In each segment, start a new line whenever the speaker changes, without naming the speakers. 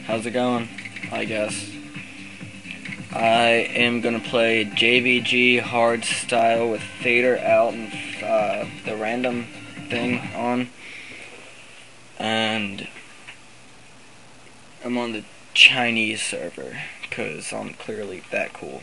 How's it going? I guess. I am gonna play JBG hard style with fader out and the random thing on. And I'm on the Chinese server because I'm clearly that cool.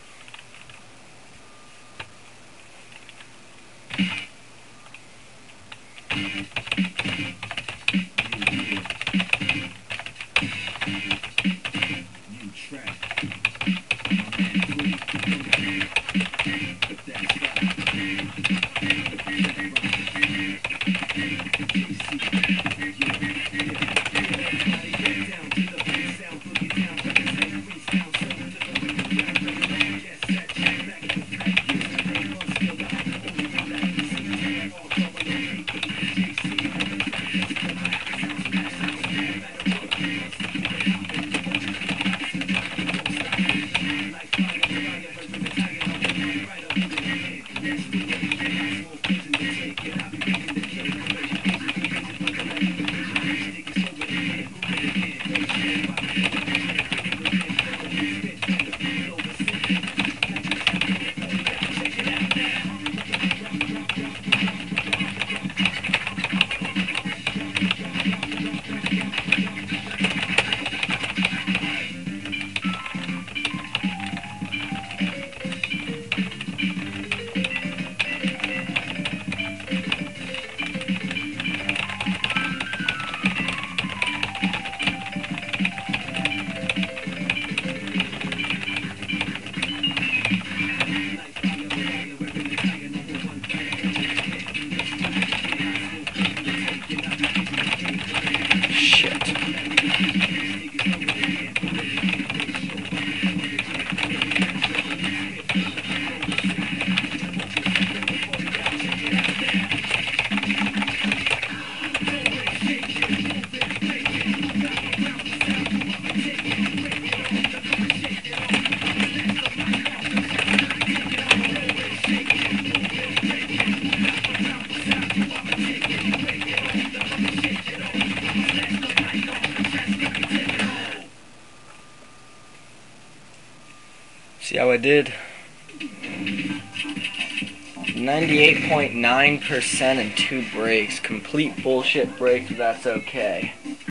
See how I did? 98.9% and 2 breaks. Complete bullshit breaks, but that's okay.